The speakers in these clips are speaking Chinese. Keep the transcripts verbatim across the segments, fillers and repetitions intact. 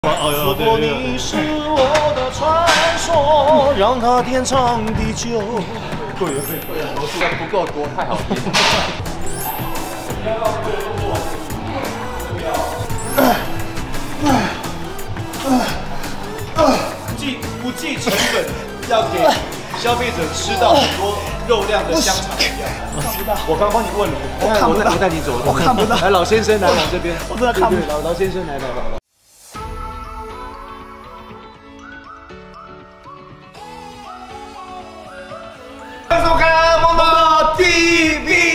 如果你是我的传说，让它天长地久。对对对， 我数量不够多，太好听。 计不计成本，要给消费者吃到很多肉量的香肠。我刚帮你问了，我看不到，我带你走， 我看不到。 来，老先生来往这边， 我真的看不到。 老老先生来来来。 欢迎收看梦梦 T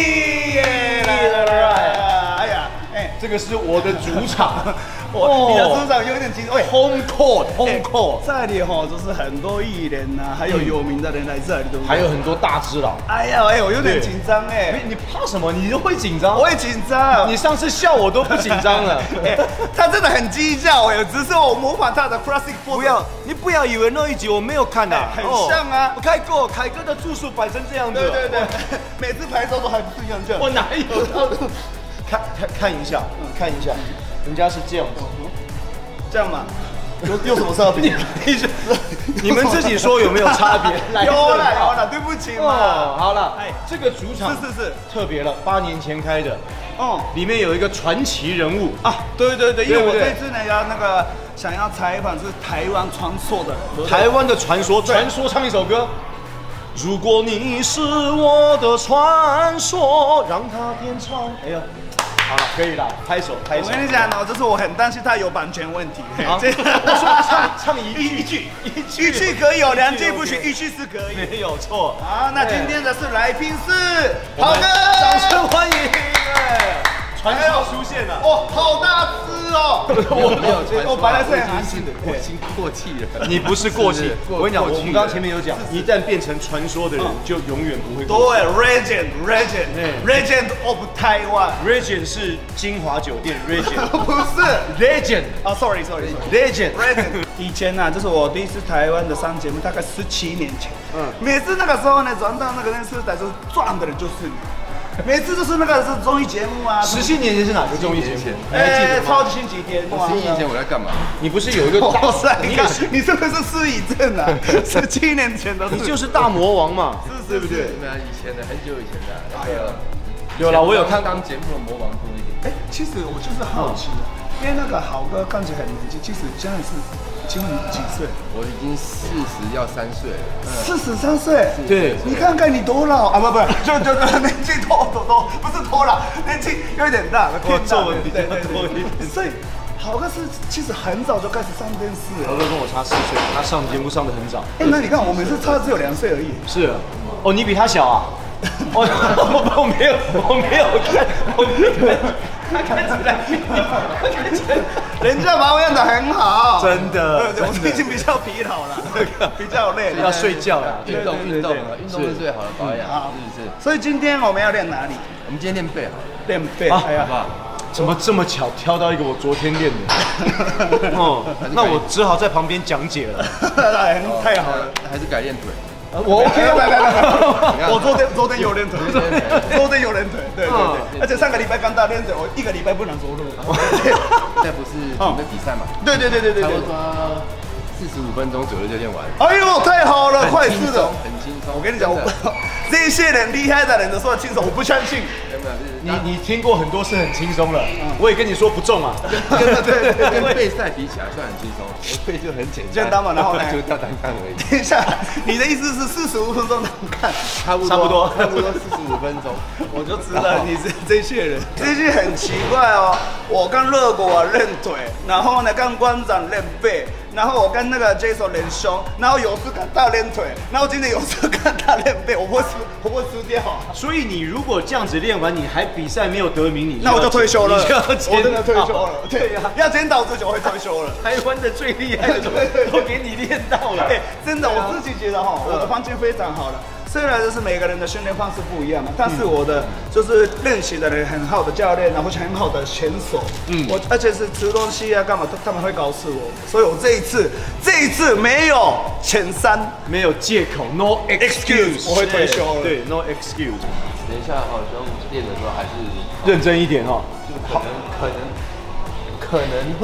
V， 来来来，哎呀，哎， 这个是我的主场， 我你的主场有点紧张。喂 ，Home Court，Home Court， 这里哈就是很多艺人呐，还有有名的人来这里，对不对？ 还有很多大只佬。 哎呀，哎，我有点紧张哎。 你怕什么？你都会紧张？ 我也紧张。 你上次笑我都不紧张了。 他真的很计较哎，只是我模仿他的 classic。 不要，你不要以为那一集我没有看的， 很像啊。 我看过凯哥的住宿摆成这样子。 对对对，每次拍照都还不一样这样。 我哪有？看看看一下，看一下，人家是这样子， 这样嘛。有有什么差别？ 你们自己说有没有差别？ 有了有了，对不起嘛。 好了，哎，这个主场是是是特别了，八年前开的， 哦， 里面有一个传奇人物啊，对对对，因为我这次呢要那个想要采访是台湾传说的， 台湾的传说，传说唱一首歌。如果你是我的传说，让它天长。哎呀。 好了，可以了，拍手拍手。 我跟你讲呢，就是我很担心他有版权问题。 啊，我说唱唱一句一句一句可以哦，两句不行，一句是可以， 没有错。 好，那今天的是来宾是好哥， 掌声欢迎！哎，传说出现了， 哇，好大只哦！ 我没有传说， 我本来是很安心的， 我已经过气了。 你不是过气，我跟你讲，我们刚刚前面有讲，一旦变成传说的人，就永远不会过气。 对 ，Legend Legend Legend of Taiwan Legend 是金华酒店 Legend， 不是 Legend 啊 ，Sorry Sorry Legend Legend。以前呢，这是我第一次台湾的上节目，大概十七年前。嗯，每次那个时候呢，转到那个电视台，就是赚的人就是你。 每次都是那个是综艺节目啊， 十七年前是哪个综艺节目？ 哎，超级星期天。 十七年前我在干嘛？ 你不是有一个大赛？ 你看，你是不是失忆症啊？十七年前的， 你就是大魔王嘛， 对不对？ 对啊，以前的很久以前的，那个有了，我有看当节目的魔王多一点。 哎，其实我就是好奇，因为那个好哥看起来很年轻，其实现在是。 请问你几岁？ 我已经四十要三岁了。 四十三岁？ 对， 你看看你多老啊！不不，就就年纪多多多，不是多老，年纪有点大， 我皱纹比较多一点。 所以，好哥是其实很早就开始上电视了。 豪哥跟我差四岁，他上节目上的很早。 哎，那你看我们是差只有两岁而已。 是，哦，你比他小啊？我我没有，我没有看，我没有。 他看起来，看起来， 人家保养的很好， 真的。 对对，我最近比较疲劳了，这个比较累， 要睡觉了， 运动运动了，运动是最好的保养，是不是？ 所以今天我们要练哪里？ 我们今天练背好了， 练背， 好不好？怎么这么巧挑到一个我昨天练的？哦，那我只好在旁边讲解了。 太好了， 还是改练腿。 我 OK， 来来来来，我昨天昨天有练腿，昨天有练腿，对对对，而且上个礼拜刚到练腿，我一个礼拜不能走路。 现在不是准备比赛嘛？ 对对对对对， 差不多四十五分钟左右就练完。 哎呦，太好了，快是的， 很轻松。 我跟你讲，我这些人厉害的人都说轻松，我不相信。 你你听过很多是很轻松了，我也跟你说不重啊。 跟对跟备赛比起来算很轻松，背就很简单， 简单嘛，然后呢就跳单杠而已。 等一下，你的意思是四十五分钟单杠？ 差不多， 差不多， 差不多四十五分钟， 我就知道你是这些人。这些很奇怪哦，我跟热狗练腿，然后呢跟馆长练背。 然后我跟那个 Jason 练胸，然后有时跟他练腿，然后今天有时跟他练背，我不会输，我不会输掉。 所以你如果这样子练完，你还比赛没有得名，你那我就退休了，我真的退休了。 对呀， 要检讨之前我会退休了。 台湾的最厉害的都都给你练到了。 哎，真的，我自己觉得哈，我的环境非常好了。 虽然就是每个人的训练方式不一样嘛，但是我的就是练习的人很好的教练，然后很好的选手，嗯，我而且是吃东西啊干嘛，他们会告诉我，所以我这一次这一次没有前三， 没有借口 ，no excuse， 我会退休了， 对 ，no excuse。 等一下好像练的时候还是认真一点哦， 就可能可能可能会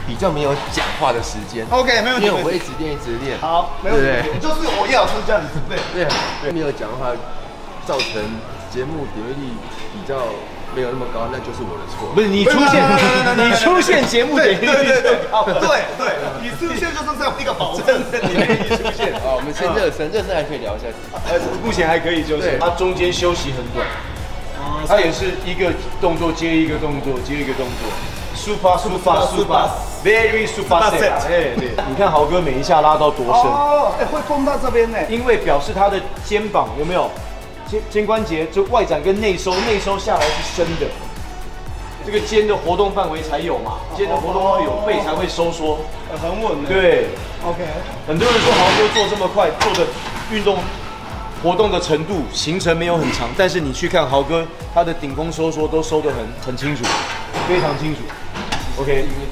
比较没有讲话的时间。 OK， 没问题。 因为我会一直练，一直练。 好，没问题。就是我要是这样子，对对对，没有讲话，造成节目点阅率比较没有那么高，那就是我的错。 不是你出现，你出现节目点阅率就高。 对对，你出现就是这样一个保证， 你愿意出现。 好，我们先热身，热身还可以聊一下。 呃，目前还可以，就是他中间休息很短，他也是一个动作接一个动作接一个动作。 super super super very super set， 哎对，你看豪哥每一下拉到多深哦，哎会碰到这边呢， 因为表示他的肩膀有没有肩肩关节就外展跟内收，内收下来是深的，这个肩的活动范围才有嘛，肩的活动范围有，背才会收缩， 很稳的。 对 ，OK。 很多人说豪哥做这么快，做的运动活动的程度行程没有很长，但是你去看豪哥他的顶峰收缩都收得很很清楚，非常清楚。 OK，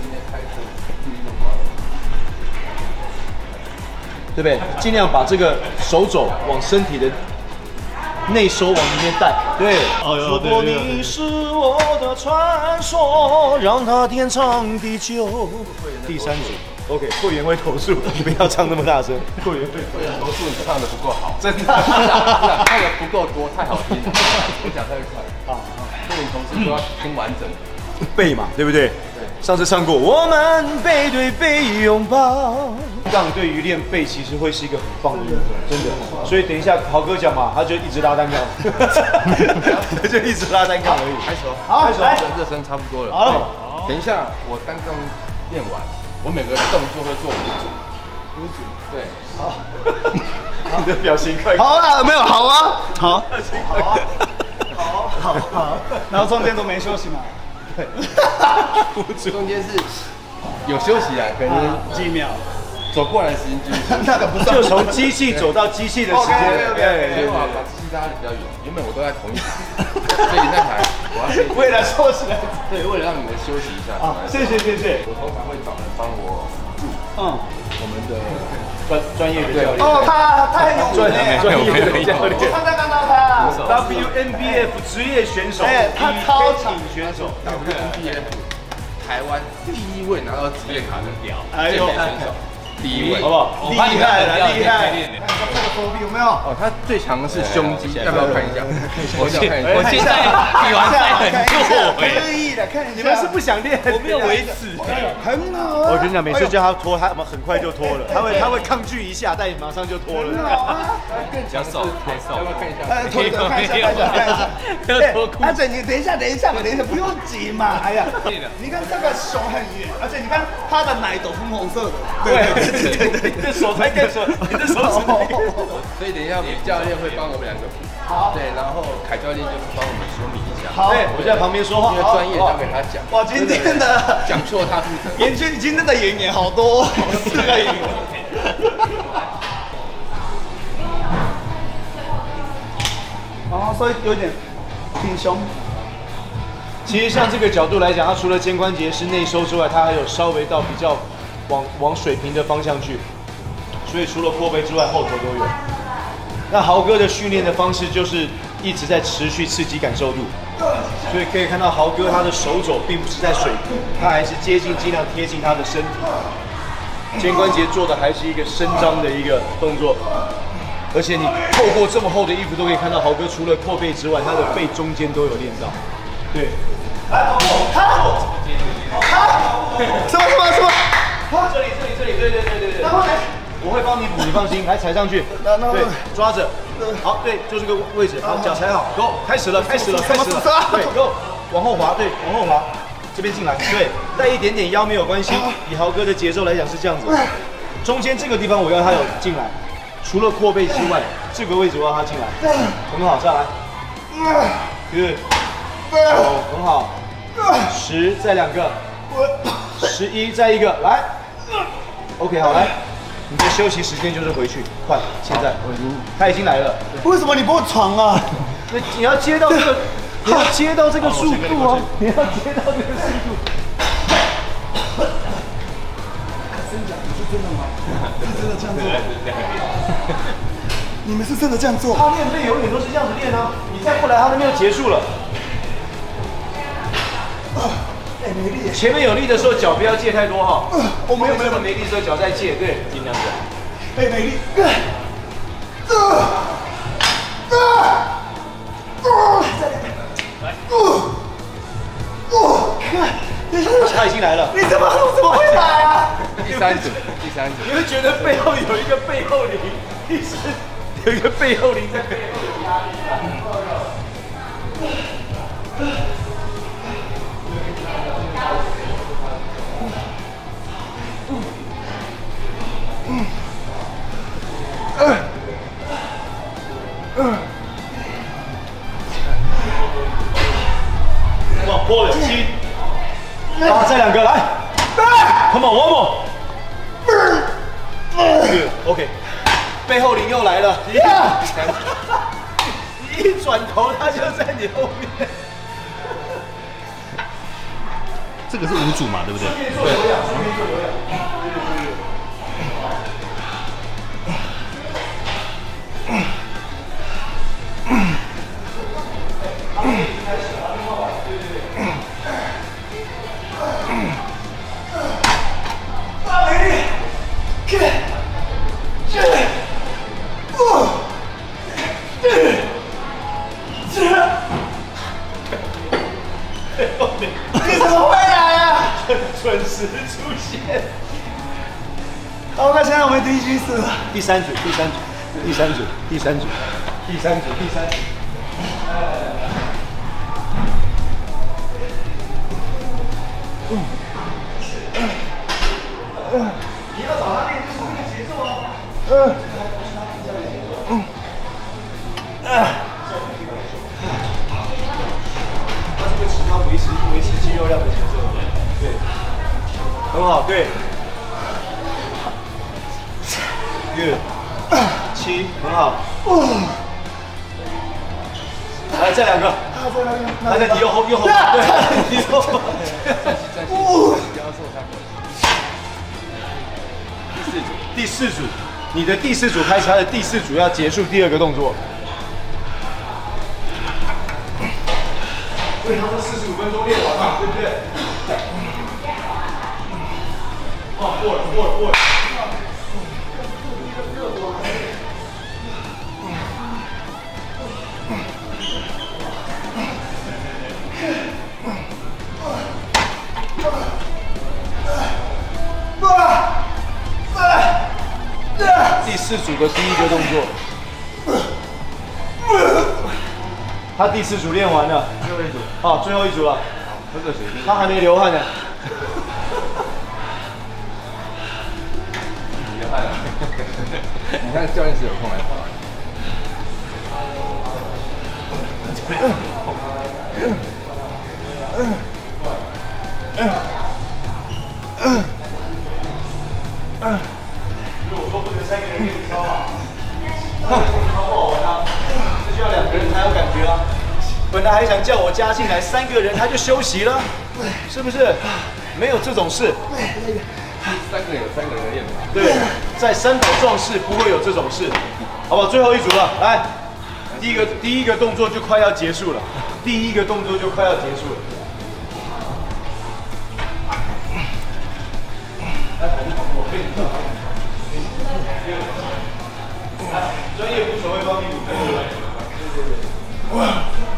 对不对？尽量把这个手肘往身体的内收往里面带。对，如果你是我的传说，让它天长地久。第三组 ，OK， 会员会投诉，你不要唱那么大声。会员会投诉你唱的不够好，真的，唱的不够多，太好听了，我讲太快。好，会员投诉都要听完整。 背嘛，对不对？对。上次唱过，我们背对背拥抱。杠对于练背其实会是一个很棒的运动，真的。所以等一下豪哥讲嘛，他就一直拉单杠，他就一直拉单杠而已。 开手， 好，开手， 热身差不多了。 好， 等一下我单杠练完，我每个动作会做五组。五组。对。好。 你的表情快。 好啊，没有好啊，好。好啊。好好好。然后中间都没休息嘛。 对， 中间是有休息啊，可能几秒， 走过来的时间就是那个不就从机器走到机器的时间， 对对对，把机器拉得比较远。原本我都在同一台，所以那台我要先为了休息， 对，为了让你们休息一下。 啊，谢谢谢谢。 我通常会找人帮我助，嗯，我们的专专业的教练。 哦，他他很有专业专业的教练。 我刚才看到他 W N B F 职业选手， 哎，他超强选手 ，W N B F 台湾第一位拿到职业卡的屌哎呦选手。 第一位， 好不好？ 厉害了，厉害！看这个手臂有没有？ 哦，他最强的是胸肌，要不要看一下？我想看一下。 我现在比完赛很弱哎， 可以的，看你们是不想练？ 我没有维持， 很好。 我跟你讲，每次叫他脱，他很快就脱了，他会他会抗拒一下，但马上就脱了。 更强手，要不要看一下？ 哎，脱一个，看一下，看一下，看一下。 要脱裤。 阿姐，你等一下，等一下，等一下，不用急嘛。哎呀，你看这个手很圆，而且你看他的奶都粉红色的。对。 对对对，你的手才更手，你的手指。 所以等一下，我们教练会帮我们两个比。好。对，然后凯教练就是帮我们修理一下。 好， 对，我就在旁边说话。 因为专业交给他讲。 哇，今天的讲错他负责。 演员今天的演员好多，四个演员。哦，所以有点挺胸。 其实像这个角度来讲，它除了肩关节是内收之外，它还有稍微到比较。 往往水平的方向去，所以除了阔背之外，后头都有。那豪哥的训练的方式就是一直在持续刺激感受度，所以可以看到豪哥他的手肘并不是在水平，他还是接近尽量贴近他的身体，肩关节做的还是一个伸张的一个动作。而且你透过这么厚的衣服都可以看到，豪哥除了阔背之外，他的背中间都有练到。对， 他什么什么什么？ 这里，这里，这里，对对对对对。然后呢？我会帮你补，你放心，来踩上去。对，抓着。好，对，就这个位置。好，脚踩好。Go， 开始了，开始了，开始了。对 ，Go， 往后滑，对，往后滑。这边进来，对，带一点点腰没有关系。以豪哥的节奏来讲是这样子。中间这个地方我要他有进来，除了阔背之外，这个位置我要他进来。很好，再来。Good。哦，很好。十，再两个。十一，再一个，来。OK， 好，来。你的休息时间就是回去，快，现在我已经，他已经来了。 为什么你不闯啊？ 那你要接到这个，你要接到这个速度哦，你要接到这个速度。 真假？你是真的吗？是真的这样做？你们是真的这样做？ 他练背永远都是这样子练啊，你再不来，他那边就结束了。哎， 没力。 前面有力的时候脚不要借太多哈。 我没有没有没力的时候脚再借，对，尽量这样。 哎，没力。啊啊啊！再来。哦哦，看， 他已经来了。 你怎么怎么会来啊？ 第三组，第三组。 你会觉得背后有一个背后灵，一直有一个背后灵在背后有压力。嗯。嗯。嗯。哇，破了七。啊，再两个来。Come on, one more. Good, OK. 背后灵又来了，你一转头他就在你后面。 这个是五组嘛，对不对？ 对，做有氧，顺便做有氧。 你怎么会来啊？ 准时出现。 好，那现在我们第一局是第三组，第三组，第三组，第三组，第三组，第三组。嗯。嗯。你要找他练就是这个节奏啊。嗯。嗯。啊。他这个只要维持维持肌肉量的节奏，对，很好，对。六七，很好。来，再两个。还在你右后右后，对，你右后。 站起站起，不要受伤。第四组， 第四组，你的第四组开始，他的第四组要结束第二个动作。所以他说四十五分钟练完嘛，对不对？哦，过了过了过了。第四组的第一个动作，他第四组练完了，最后一组，好，最后一组了， 喝个水， 他还没流汗呢。 流汗了，你看教练是有空来跑。 如果说不能三个人练超啊，超不好玩啊，这就要两个人才有感觉啊。本来还想叫我加进来，三个人他就休息了，是不是？没有这种事。 三个人有三个人的练法。 对，在三宝壮士不会有这种事，好不好？最后一组了，来，第一个第一个动作就快要结束了，第一个动作就快要结束了。我可以补，专业鼓手会帮你补。对对对。哇！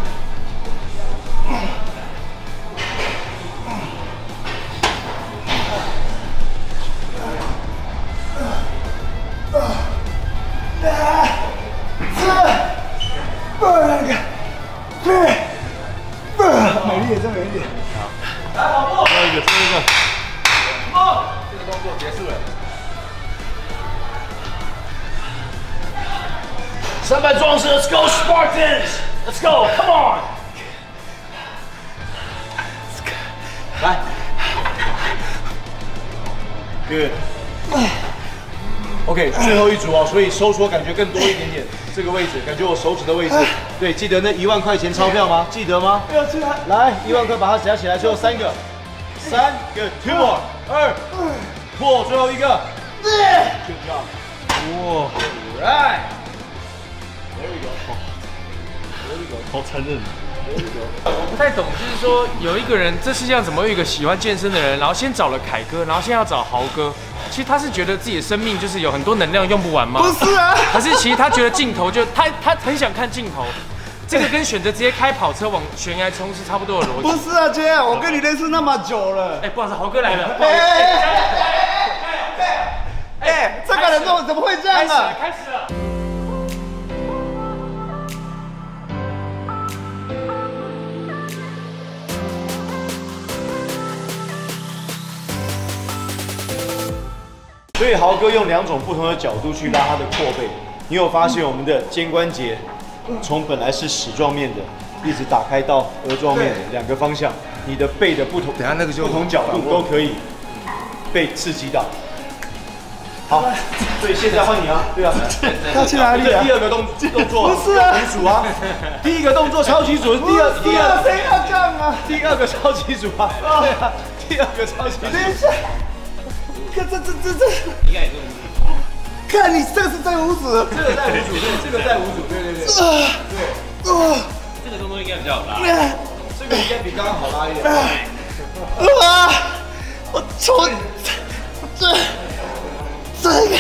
美丽，真美丽。 来，跑步。 最后一个，最后一个。 这个动作结束了。 三百壮士 ，Let's go Spartans! Let's go, come on! 来 ，Good. OK， 最后一组哦，所以收缩感觉更多一点点。这个位置，感觉我手指的位置。对，记得那一万块钱钞票吗？记得吗？ 不要吃它。 来，一万块把它夹起来，最后三个，三个 ，two more， 二，破，最后一个。Good job. 哇 ，Right. There we go. 好残忍。 我不太懂，就是说有一个人，这世界上怎么有一个喜欢健身的人，然后先找了凯哥，然后现在要找豪哥。其实他是觉得自己的生命就是有很多能量用不完吗？ 不是啊， 可是其实他觉得镜头就他他很想看镜头。这个跟选择直接开跑车往悬崖冲是差不多的逻辑。 不是啊，姐，我跟你认识那么久了。 哎，不好意思，豪哥来了。 哎哎哎哎，这个人怎么怎么会这样啊？ 开始了。 所以豪哥用两种不同的角度去拉他的阔背，你有发现我们的肩关节从本来是矢状面的，一直打开到额状面的两个方向，你的背的不同，等下那个就不同角度都可以被刺激到。好，所以现在换你啊，对啊， 他去哪里啊？ 第二个动动作不是啊， 五组啊，第一个动作超级组，第二第二谁要这样啊？ 第二个超级组啊，对啊，第二个超级组。 等一下，看这这这这，应该也是五组。看你这个是在五组， 这个在五组，对，这个在五组，对对对，对， 啊， 这个动作应该比较好拉， 这个应该比刚刚好拉一点。 啊，我从这这个，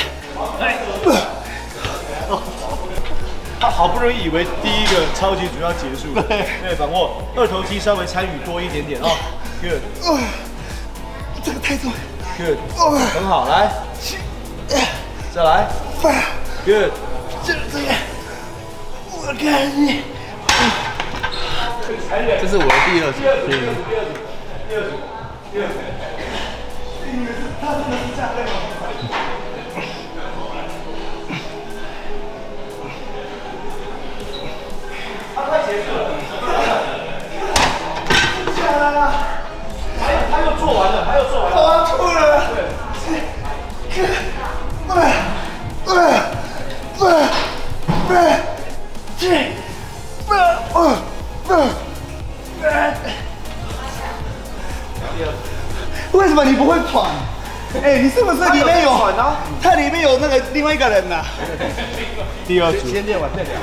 他好不容易以为第一个超级组要结束了，对，把握二头肌稍微参与多一点点啊 ，good， 这个太重 ，good， 很好，来，再来 ，good， 这这个，我看你， 这是我的第二组。 第二组，第二组，第二组，第二组。 他真的是这样的吗？ 他快结束了， 下来了， 还有他又做完了，他又做完了， 我要吐了。对，呃呃呃呃，这呃呃呃呃，为什么你不会喘？哎，你是不是里面有？它里面有那个另外一个人呐。 第二组， 先练完再聊。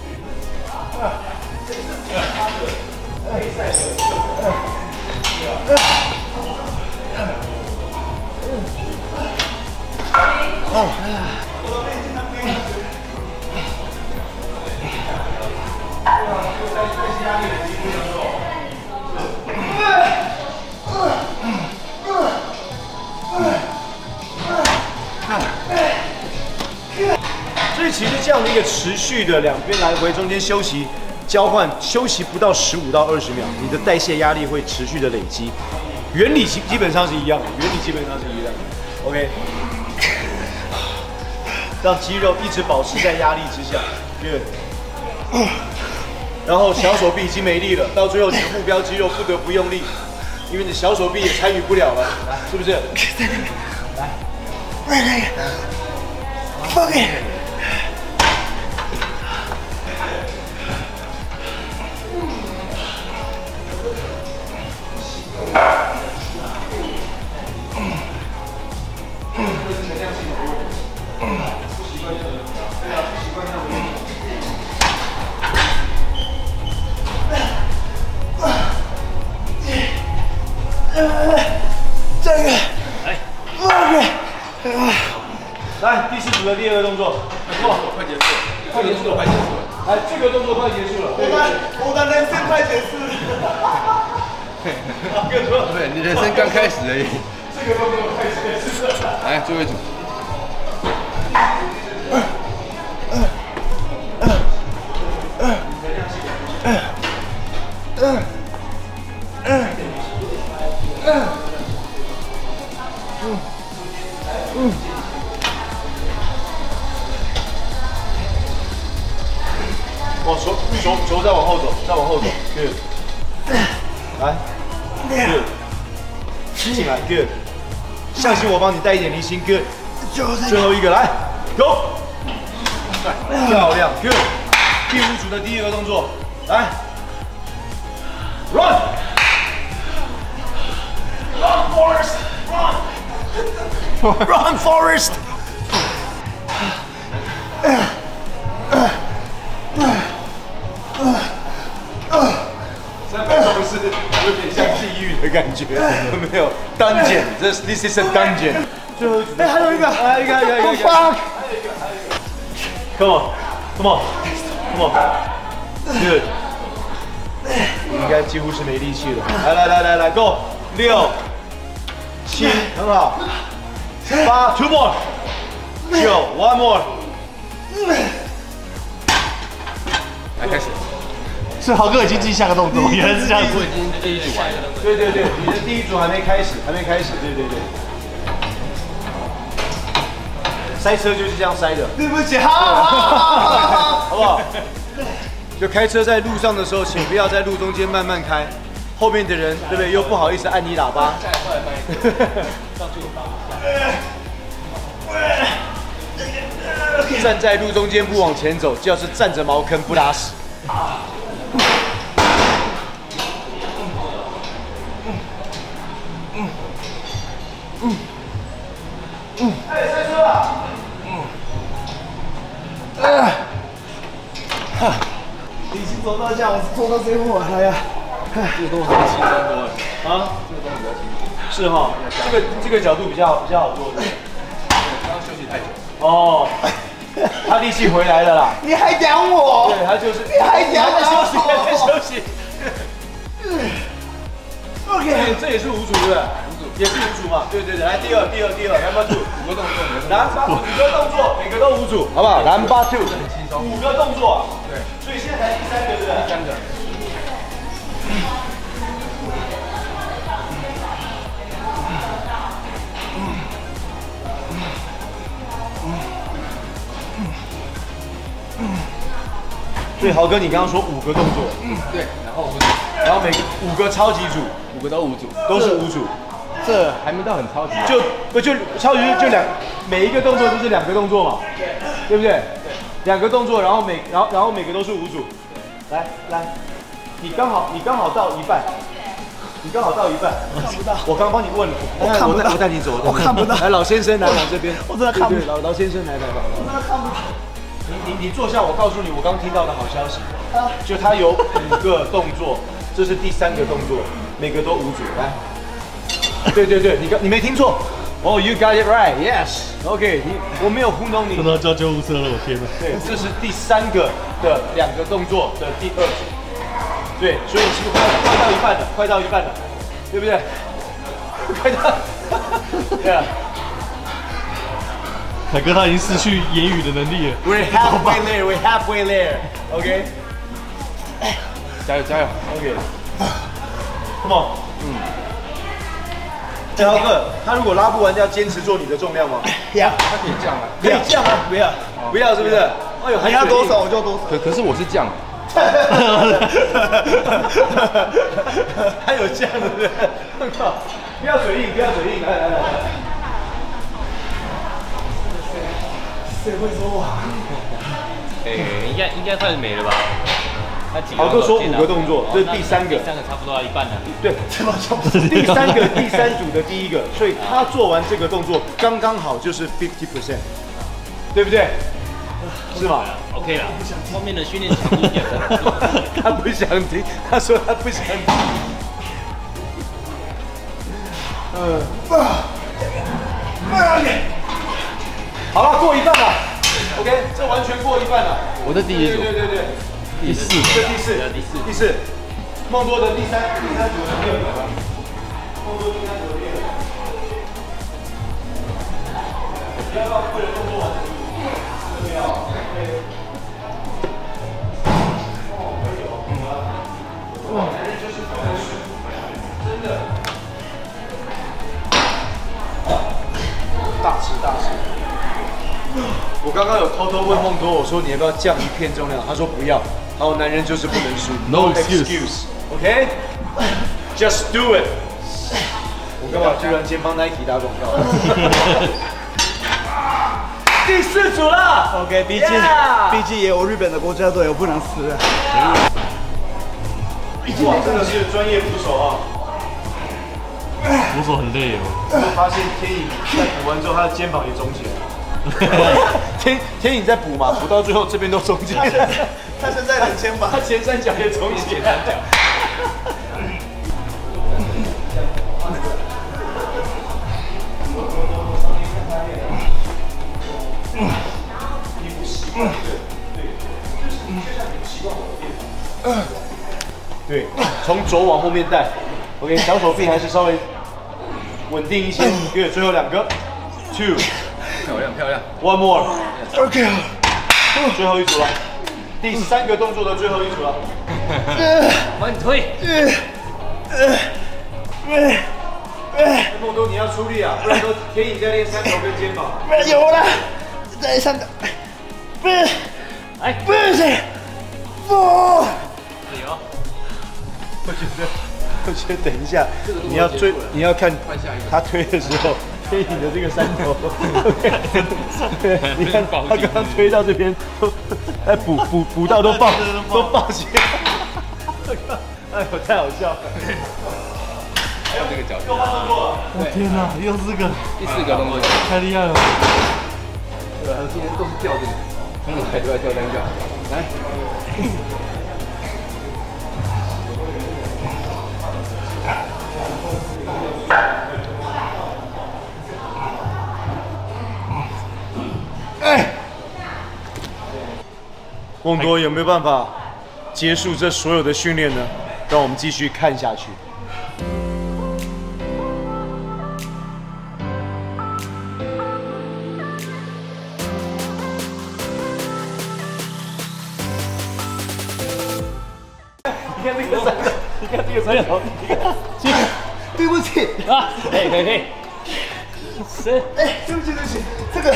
所以其实这样的一个持续的两边来回中间休息交换，休息不到十五到二十秒，你的代谢压力会持续的累积。原理基基本上是一样的，原理基本上是一样的。OK， 让肌肉一直保持在压力之下。Good。然后小手臂已经没力了，到最后你的目标肌肉不得不用力，因为你小手臂也参与不了了，是不是？来， 来来放开。这个，来 ，OK， 来第四组的第二个动作， 哇，快结束了，快结束了，快结束了。 来这个动作快结束了， 我的我的人生快结束了。 跟说， 对，你人生刚开始而已。 这个动作快结束了。 来，最后一组。 哦，手手手再往后走，再往后走 ，good， 来 ，good， 进来 ，good， 相信我帮你带一点离心 ，good， 最后一个来 ，go， 漂亮 ，good， 第五组的第一个动作，来 ，run， run Forest， run， run Forest。 Uh, 感觉，有没有 ？Dungeon， 这 this is a dungeon。最后一组， 哎，还有一个， 还有一个，还有一个，还有一个。Come on，come on，come on，good。你应该几乎是没力气了。来来来来来 ，Go， 六、七，很好。八 ，two more， 九 ，one more。 来开始。 是豪哥已经记下个动作，原来是这样子。 我已经第一组完了。 对对对，你的第一组还没开始，还没开始。对对对。塞车就是这样塞的。 对不起，好好好， 好不好？就开车在路上的时候，请不要在路中间慢慢开，后面的人对不对？又不好意思按你喇叭。站在路中间不往前走，就要是站着茅坑不拉屎。嗯嗯嗯，哎，塞车了。嗯。啊。哈。 已经走到这样，我做到最后还呀。 这个动作轻松多了。 啊， 这个动作比较轻松。 是哈，这个这个角度比较比较好做的。 刚刚休息太久。 哦。他力气回来了啦！ 你还讲我？ 对，他就是。 你还讲我？ 还在休息，还在休息。 OK， 这也是五组对不对？五组也是五组嘛。对对对，来第二，第二，第二，蓝八 two， 五个动作， 蓝八五个动作，每个都五组，好不好？蓝八 two， 很轻松。 五个动作。 对。 所以现在才第三个，对不对？ 第三个。 所以豪哥，你刚刚说五个动作， 嗯，对，然后然后每个五个超级组， 五个都五组， 都是五组， 这还没到很超级， 就不就超级就两，每一个动作就是两个动作嘛，对不对？两个动作，然后每然后然后每个都是五组，来来，你刚好你刚好到一半，你刚好到一半， 看不到， 我刚帮你问了， 我看不到， 我带你走， 我看不到， 来老先生来往这边， 我真的看不到，老老先生来来来， 我真的看不到。 你你你坐下，我告诉你，我刚听到的好消息，就他有五个动作，这是第三个动作，每个都五组，来，对对对，你刚你没听错，哦 ，you got it right, yes, OK， 你我没有糊弄你， 真的叫救护车了，我天哪！ 对，这是第三个的两个动作的第二组，对，所以是快快到一半了，快到一半了，对不对？快到，对啊。 凯哥他已经失去言语的能力了。 We're halfway there, we're halfway there, OK？ 加油加油 ，OK。Come on， 嗯。哎，豪哥，他如果拉不完，要坚持做你的重量吗？ 要， 他可以这样吗？ 可以这样吗？ 不要， 不要，是不是？哎呦， 你要多少我就多少。 可可是我是这样。 还有这样的，对不对？不要嘴硬，不要嘴硬，来来来。 谁会说我？ 哎，应该应该快没了吧？ 豪哥说五个动作，这是第三个， 第三个差不多要一半了。 对，这么差不多。第三个，第三组的第一个，所以他做完这个动作刚刚好就是 fifty percent， 对不对？是吗 ？OK 了，后面的训练强度点的。 他不想听，他说他不想听。嗯。好了，过一半了 ，OK， 这完全过一半了。 我的第一组， 对对对对， 第四， 这第四， 第四， 第四，梦多的第三，第三组的第二个，梦多第三组的第二个。不要为了动作完成，不要 ，OK。哦，可以哦，哇，男人就是不能输，真的。大吃大吃。我刚刚有偷偷问梦多，我说你要不要降一片重量？他说不要。他说男人就是不能输 ，No excuse，OK？Just do it。我干嘛突然间帮 Nike 打广告？第四组了 ，OK， 毕竟毕竟也有日本的国家队，我不能输啊。 哇，真的是专业捕手啊！ 捕手很累哦。 我发现天颖在补完之后，他的肩膀也肿起来了。天天颖在补嘛，补到最后这边都肿起来了。 他现在很肩膀， 他前三角也肿起来了。 对，从肘往后面带。OK， 小手臂还是稍微稳定一些。对，最后两个 ，two， 漂亮漂亮 ，one more， OK， 最后一组了，第三个动作的最后一组了。 慢推。 梦多你要出力啊，不然说天影在练三头跟肩膀。 有了，再上个，不是， 哎， 不是，不。 有。 我觉得，我觉得等一下你要追，你要看他推的时候，天影的这个三头。对，你看他刚刚推到这边，哎补补补到都爆都爆起来。哎呦，太好笑了。 还有这个脚又换动作了。 我天哪，又是个第四个动作， 太厉害了。 对啊，今天都是吊这个，嗯，还都在吊单脚，来。 哎，梦多有没有办法结束这所有的训练呢？让我们继续看下去。你看这个三头，你看这个三头，你看， 对不起啊，可以可以可以。是， 哎，对不起对不起，这个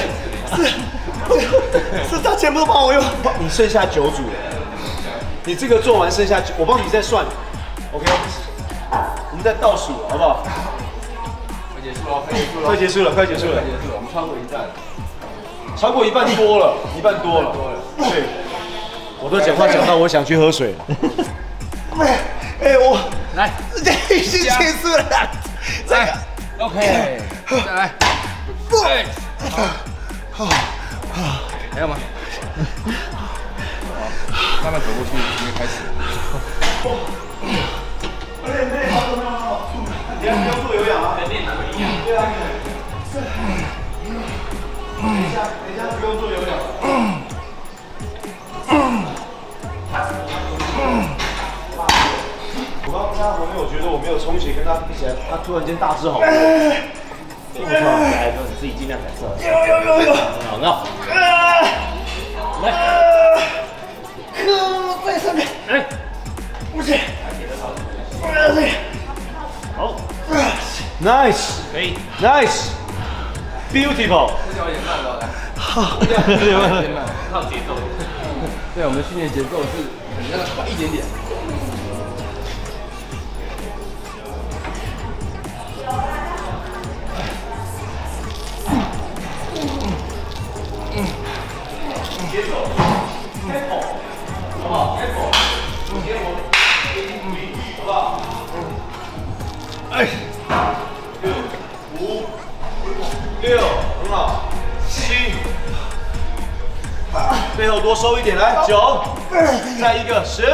是是他全部都帮我用。 你剩下九组了，你这个做完剩下九，我帮你再算 ，OK， 我们再倒数，好不好？ 快结束了，快结束了， 快结束了，快结束了， 快结束了，我们超过一半， 超过一半多了，一半多了，对，我都讲话讲到我想去喝水了。 哎哎，我来， 这已经结束了，这个 OK， 再来，哎，好，还有吗？慢慢走过去，准备开始。 你要不用做有氧啊？ 跟练哪个一样？ 对啊。等一下，等一下不用做有氧。我刚刚看后面，我觉得我没有充血，跟他比起来，他突然间大只好多。 这么突然来的，你自己尽量感受。 有有有有， 好，那来， 可在上面， 哎， 不行，不行， 好， Nice， 可以， Nice，Beautiful。 这脚有点慢了，来。 好， 有点慢。 靠节奏。 对，我们的训练节奏是很让它快一点点。 接手 ，tempo， 好不好 ？tempo， 首先我给你鼓励，好不好？哎，六五六，很好，七，背后多收一点，来九，再一个十，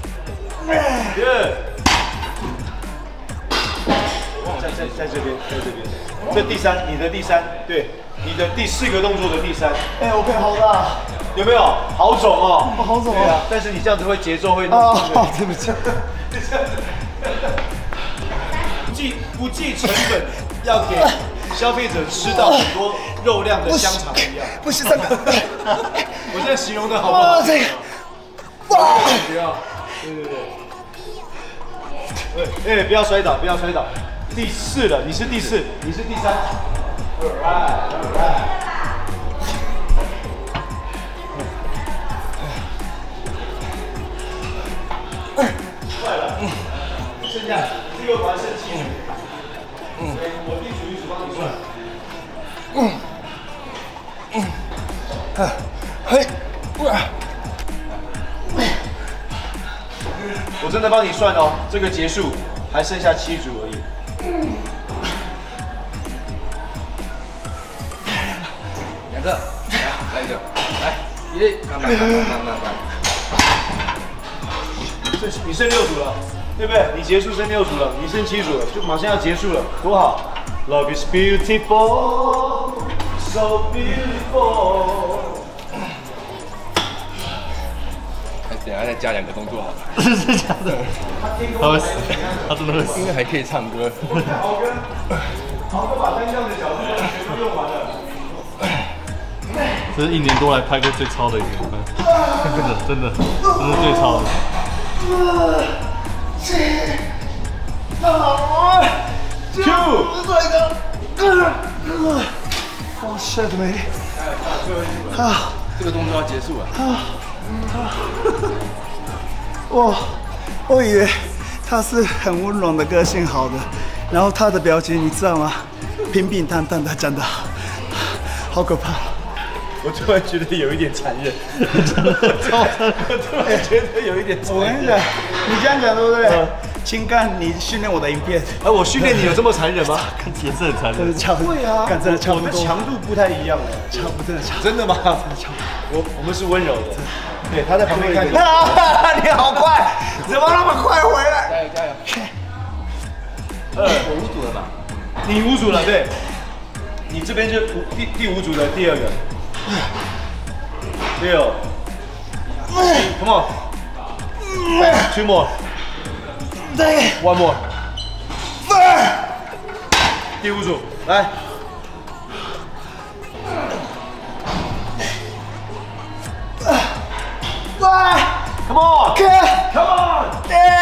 对，在在在这边，在这边，这第三，你的第三，对，你的第四个动作的第三， 哎 ，OK， 好的， 有没有？好肿哦， 好肿对啊，但是你这样子会节奏会弄。 啊，对不起， 不计不计成本，要给消费者吃到很多肉量的香肠一样。 不行，这个， 我现在形容的好不好啊，？这个，哇， 不要，对对对，对，哎，不要摔倒，不要摔倒。第四了，你是第四，你是第三。Alright, alright. 快了，剩下这个环剩七组。嗯，我一组一组帮你算。嗯，嗯， 嘿， 我真的帮你算哦，这个结束还剩下七组而已。 两个，来，来一个，来，一，慢慢慢慢慢慢慢。 剩你剩六组了，对不对？你结束剩六组了，你剩七组了，就马上要结束了，多好 ！Love is beautiful, so beautiful。 等下再加两个动作好了。 是是假的？他会死，他真的会死。 应该还可以唱歌。 豪哥，豪哥把单杠的角度全都用完了。 这是一年多来拍过最超的一个，真的真的，这是最超的。 Two， 哦 shit 没力。啊， 这个动作要结束了。 我我以为他是很温柔的个性好的，然后他的表情你知道吗？平平淡淡的，真的好可怕。 我突然觉得有一点残忍，真的，我突然觉得有一点残忍。 我跟你讲，你这样讲对不对？请看你训练我的影片。 哎，我训练你有这么残忍吗？ 也是很残忍。 差不多。对啊，看真的差不多。 我的强度不太一样哎， 差不多的强。 真的吗？我我们是温柔的。对，他在旁边看。 你好快，怎么那么快回来？ 加油加油！ 呃，我五组了吧？你五组了，对。你这边就五第第五组的第二个。六。Come on. Two more. One more. 第五组，来。Come on. Come on.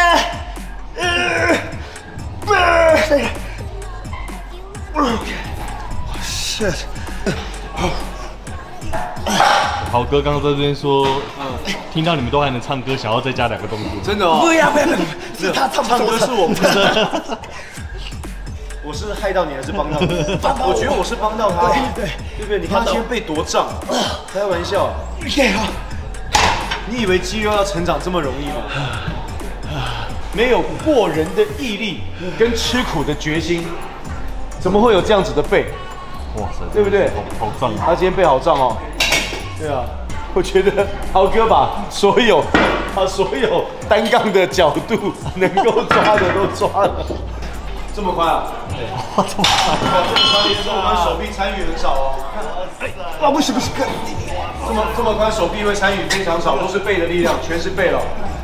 Shit. 豪哥刚刚在这边说，听到你们都还能唱歌，想要再加两个动作。 真的哦。 不要不要不要，是他唱唱歌是我们的。我是害到你还是帮到你？我觉得我是帮到他。 对对对不对？你看他今天背多胀，开玩笑。你以为肌肉要成长这么容易吗？没有过人的毅力跟吃苦的决心，怎么会有这样子的背？ 哇塞， 对不对？ 好胀啊！ 他今天背好胀哦。对啊，我觉得豪哥把所有把所有单杠的角度能够抓的都抓了。这么宽啊？对，哇，这么宽！这么宽，也是我们手臂参与很少哦。 啊，不行不行， 这么这么宽，手臂会参与非常少，都是背的力量，全是背了。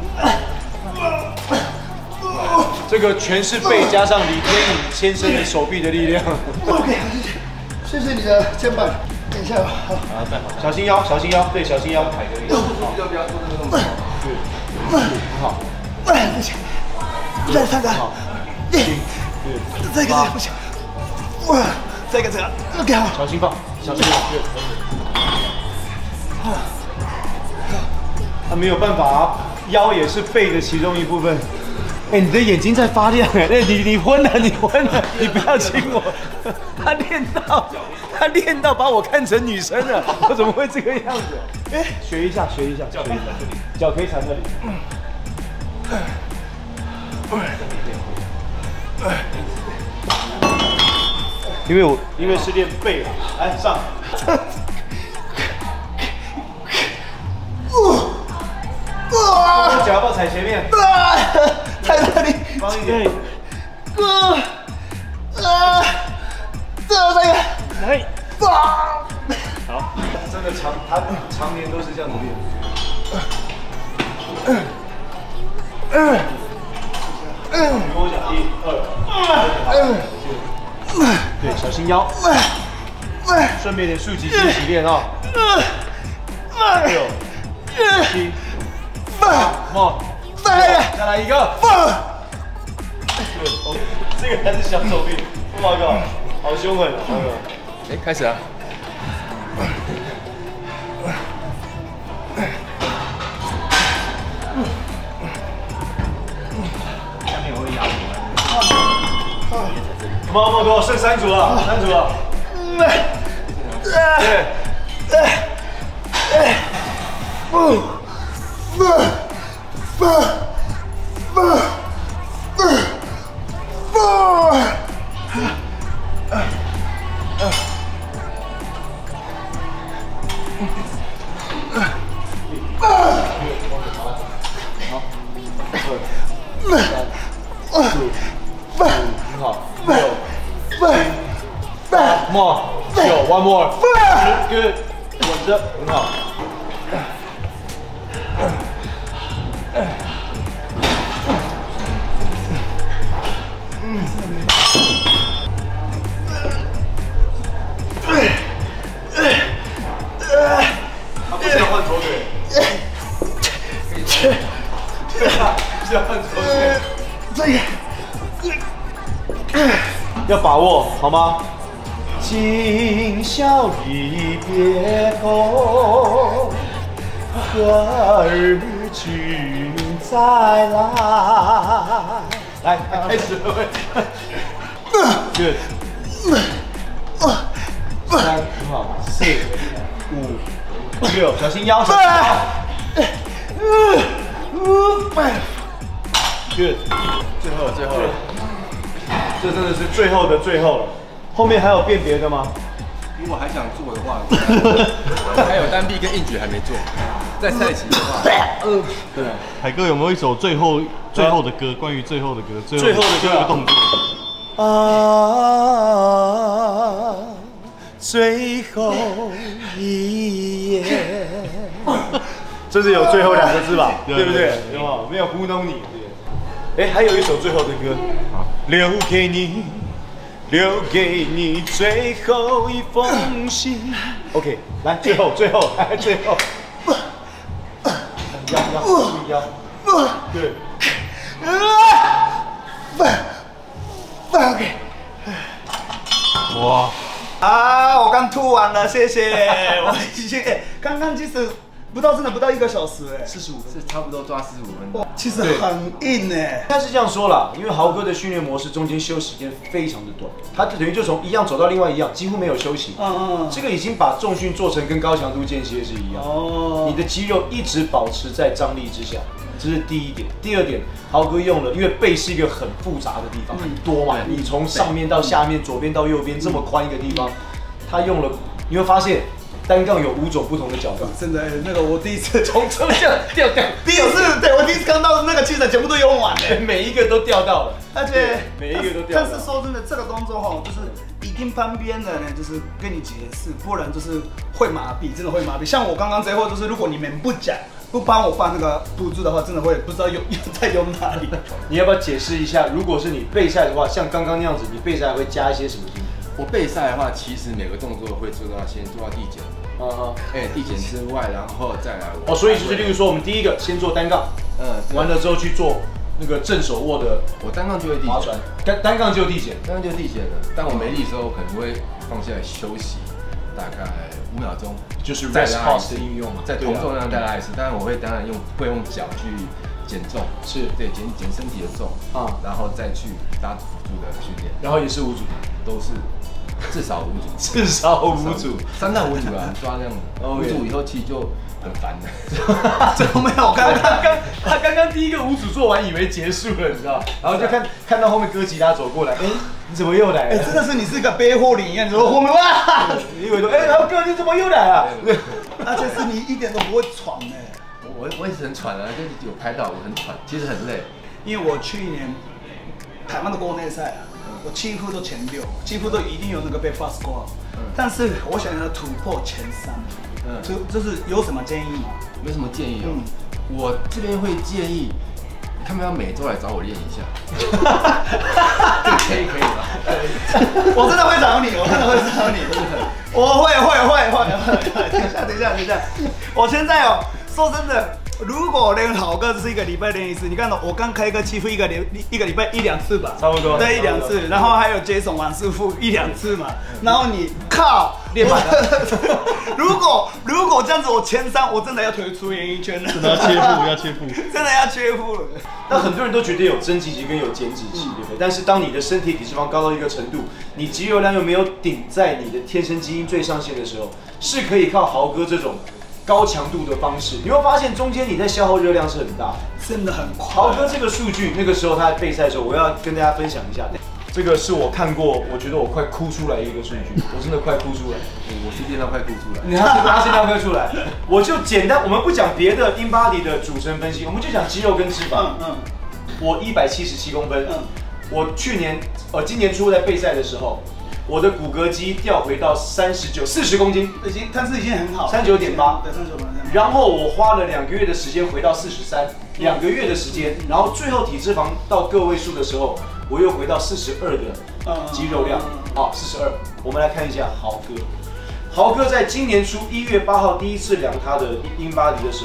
这个全是背加上李天宇先生的手臂的力量。 OK， 谢谢你的肩膀。等一下吧，好， 小心腰，小心腰，对，小心腰。 要不出去就不要做这个动作。 对，很好。 哎，不行，再三个，这个不行，哇，这个这个 ，OK 好， 小心放，小心放，对。他没有办法，腰也是背的其中一部分。哎，你的眼睛在发亮哎！你你昏了，你昏了，你不要亲我。他练到，他练到把我看成女生了，我怎么会这个样子？哎，学一下，学一下，脚可以踩这里，脚可以踩这里。因为我因为是练背啊，来上。脚要不要踩前面？ 踩这里， 放一点。 啊啊，这这个， 来， 啊， 好， 真的常他常年都是这样子练。嗯嗯，跟我讲，一二，对，小心腰，顺便点竖脊肌一起练啊。六七八，好，再来一个。对，哦，这个还是小手臂，我靠，好凶狠，好凶。 哎，开始啊！ 下面我会压我。 猫猫多，剩三组了，三组了。对。 不不不不不不。 很好，六七八 more 九 one more good 稳着，很好。 要把握，好吗？今宵离别后，何君再来？来，开始了。Good。三，很好。四，五，六，小心腰。小心腰。Good。最后了，最后了。这真的是最后的最后了。后面还有辨别的吗？ 如果还想做的话，还有单臂跟硬举还没做。在赛期的话， 对，海哥有没有一首最后最后的歌？关于最后的歌，最后的最后的动作。 啊，最后一夜。这是有最后两个字吧？对不对？有没有？没有糊弄你。哎，还有一首最后的歌，留给你。留给你最后一封信。OK， 来，最后，最后，来，最后。腰腰注意腰。对。 OK。哇！啊，我刚吐完了，谢谢。我谢谢。刚刚其实不到，真的不到一个小时哎， 四十五分是差不多抓四十五分钟。 其实很硬哎。 但是这样说啦，因为豪哥的训练模式中间休息时间非常的短，他等于就从一样走到另外一样，几乎没有休息。嗯嗯。这个已经把重训做成跟高强度间歇是一样。哦。你的肌肉一直保持在张力之下，这是第一点。第二点，豪哥用了，因为背是一个很复杂的地方，很多嘛，你从上面到下面，左边到右边这么宽一个地方，他用了，你会发现。单杠有五种不同的角度， 真的，那个我第一次从这样掉掉， 第一次对我第一次看到那个器材全部都用完了， 每一个都掉到了， 而且每一个都掉。 但是说真的，这个动作哈，就是一定旁边的呢，就是跟你解释，不然就是会麻痹，真的会麻痹。像我刚刚这货，就是如果你们不讲，不帮我放那个辅助的话，真的会不知道用在用哪里。 你要不要解释一下？如果是你备赛的话，像刚刚那样子，你备赛会加一些什么东西？ 我备赛的话，其实每个动作会做到先做到递减，嗯嗯，哎，递减之外，然后再来哦，所以就是例如说，我们第一个先做单杠，嗯，完了之后去做那个正手握的， 我单杠就会递减， 单单杠就递减， 单杠就递减了，但我没力的时候可能会放下来休息，大概五秒钟， 就是 rest pause 的应用嘛， 在同重量再拉一次，当然我会当然用会用脚去减重， 是对减减身体的重啊，然后再去拉辅助的训练， 然后也是五组， 都是。至少五组， 至少五组， 三到五组啊，抓这样，五组以后其实就很烦了。怎么没有？ 刚刚刚他刚刚第一个五组做完，以为结束了，你知道？然后就看看到后面哥吉拉走过来，哎，你怎么又来了？ 哎，真的是你是个背货领一样，你说后面哇？ 你以为说，哎，然后哥你怎么又来了？ 而且是你一点都不会喘哎。 我我也是很喘啊，就是有拍到我很喘，其实很累。 因为我去年台湾的国内赛啊。我几乎都前六，几乎都一定有那个被 fast score，但是我想要突破前三，嗯，就就是有什么建议吗？ 有什么建议哦？嗯，我这边会建议，你看不要每周来找我练一下，这个可以可以吧？ 我真的会找你，我真的会找你，我会会会会，等一下等一下等一下，我现在哦，说真的。如果练好个是一个礼拜练一次，你看到我刚开个欺负一个礼一个礼拜一两次吧， 差不多， 对一两次，然后还有接手王师傅一两次嘛，然后你靠练满了， 如果如果这样子我前三，我真的要退出演艺圈了， 真的要切腹要切腹， 真的要切腹了。 那很多人都觉得有增肌期跟有减脂期，对不对？但是当你的身体体脂肪高到一个程度，你肌肉量又没有顶在你的天生基因最上限的时候，是可以靠豪哥这种。高强度的方式，你会发现中间你在消耗热量是很大的， 真的很快。 豪哥这个数据，那个时候他在备赛的时候，我要跟大家分享一下，这个是我看过，我觉得我快哭出来一个数据，我真的快哭出来， 我是练到快哭出来， 你看他现在快出来，我就简单，我们不讲别的 InBody 的组成分析，我们就讲肌肉跟脂肪。嗯嗯，我一百七十七公分，嗯，我去年呃今年初在备赛的时候。我的骨骼肌掉回到三十九、四十公斤， 已经，但是已经很好， 三十九点八， 对，三十九点八。 然后我花了两个月的时间回到四十三，两个月的时间，然后最后体脂肪到个位数的时候，我又回到四十二的肌肉量，好，四十二。我们来看一下豪哥，豪哥在今年初一月八号第一次量他的InBody的时候，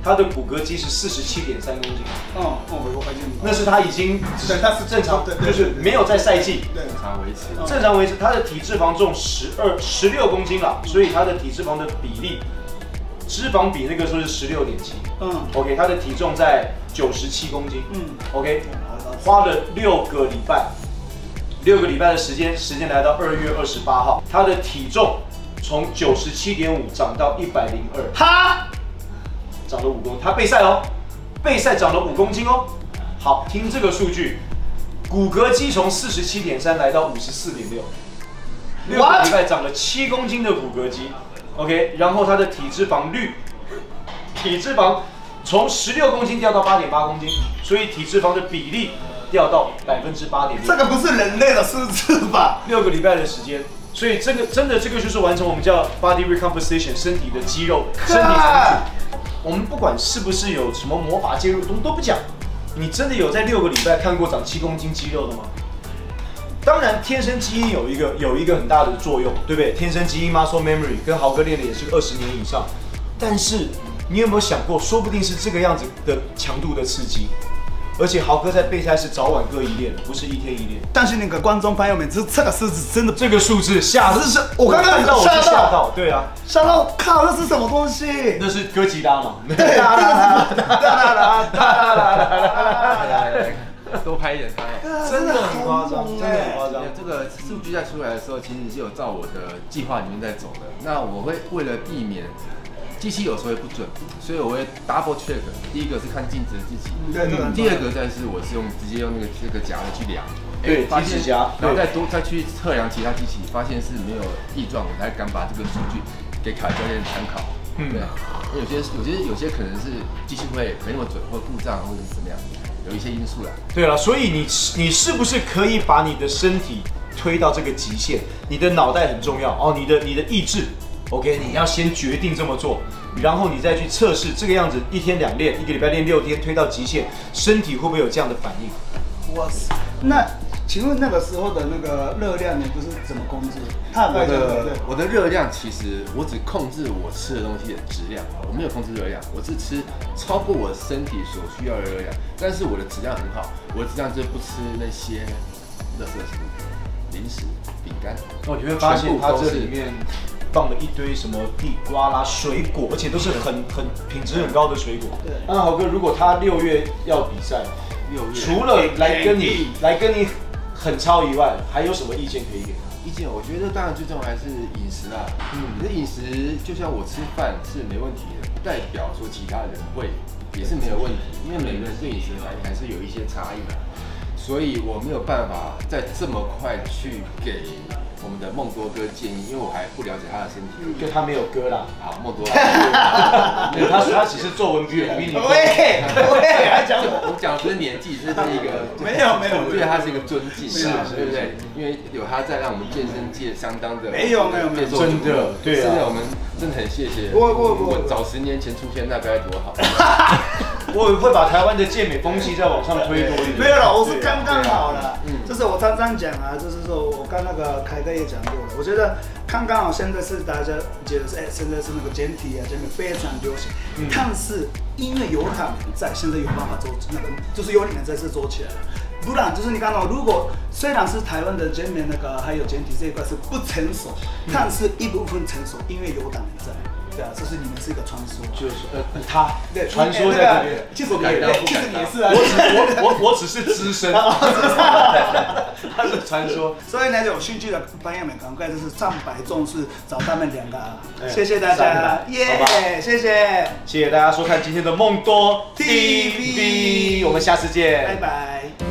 他的骨骼肌是四十七点三公斤。 哦哦，我发现那是他已经对，他是正常，就是没有在赛季。 对， 正常维持。 正常维持，他的体脂肪重十二、十六公斤了，所以他的体脂肪的比例，脂肪比那个时候是十六点七。嗯 ，OK， 他的体重在九十七公斤。嗯 ，OK， 花了六个礼拜，六个礼拜的时间，时间来到二月二十八号，他的体重从九十七点五涨到一百零二，哈，涨了五公斤，他备赛哦，备赛涨了五公斤哦。好，听这个数据。骨骼肌从四十七点三来到五十四点六，六个礼拜长了七公斤的骨骼肌 ，OK， 然后它的体脂肪率，体脂肪从十六公斤掉到八点八公斤，所以体脂肪的比例掉到百分之八点六。 这个不是人类的数字吧？ 六个礼拜的时间，所以这个真的这个就是完成我们叫 body recomposition 身体的肌肉身体重组。我们不管是不是有什么魔法介入，我们都不讲。你真的有在六个礼拜看过长七公斤肌肉的吗？当然，天生基因有一个有一个很大的作用，对不对？天生基因 muscle memory 跟豪哥练的也是个二十年以上，但是你有没有想过，说不定是这个样子的强度的刺激，而且豪哥在备赛是早晚各一练，不是一天一练。 相信那个观众朋友们，这这个数字真的， 这个数字吓， 是是，我刚刚看到我是吓到，对啊， 吓到，靠，那是什么东西？ 那是哥吉拉嘛？ 对，哒啦啦哒啦啦哒啦啦，多拍一点拍。 真的很夸张，真的很夸张。 这个数据在出来的时候，其实是有照我的计划里面在走的。那我会为了避免机器有时候会不准，所以我会 double check。第一个是看镜子的自己，第二个再是我是用直接用那个这个夹的去量， 对，体脂夹， 然后再多再去测量其他机器，发现是没有异状，我才敢把这个数据给凯教练参考。嗯，对，有些有些有些可能是机器会没那么准，或故障或者怎么样，有一些因素啦。 对了，所以你你是不是可以把你的身体推到这个极限？你的脑袋很重要哦，你的你的意志。OK， 你要先决定这么做，然后你再去测试这个样子，一天两练，一个礼拜练六天，推到极限，身体会不会有这样的反应？ 哇塞！那请问那个时候的那个热量你不是怎么控制？ 我的我的热量其实我只控制我吃的东西的质量，我没有控制热量，我是吃超过我身体所需要的热量，但是我的质量很好，我的质量就是不吃那些垃圾食物、零食、饼干。 哦，你会发现它这里面放了一堆什么地瓜啦、水果，而且都是很很品质很高的水果。对。那豪哥，如果他六月要比赛，六月除了来跟你来跟你很超以外，还有什么意见可以给他？ 意见，我觉得当然最重要还是饮食啊。嗯，可是饮食就像我吃饭是没问题的，不代表说其他人会也是没有问题，因为每个人对饮食反应还是有一些差异的，所以我没有办法在这么快去给我们的孟多哥建议，因为我还不了解他的身体。 就他没有哥啦。 好，孟多。 对，他他只是作文比比你。 喂喂，还讲我？ 我讲的不是年纪，是一个没有没有， 我对他是一个尊敬， 是对不对？因为有他在，让我们健身界相当的没有没有没有， 真的对啊， 我们真的很谢谢。 我我我早十年前出现，那该多好。 我会把台湾的健美风气再往上推多一点。 没有了，我是刚刚好了。嗯，就是我常常讲啊，就是说我刚那个凯哥也讲过了，我觉得刚刚好现在是大家觉得是哎，现在是那个简体啊，健美非常流行。嗯，但是因为有他们在，现在有办法做那个，就是有你们在这做起来了。不然就是你看到，如果虽然是台湾的健美那个还有简体这一块是不成熟，但是一部分成熟，因为有党在。对啊，这是你们是一个传说， 就是呃他对传说在这边， 其实你也其实你也是啊， 我只我我我只是资深，他是传说。 所以呢，有兴趣的朋友们，赶快就是上百重视找他们两个，谢谢大家，耶，谢谢， 谢谢大家收看今天的梦多 T V， 我们下次见， 拜拜。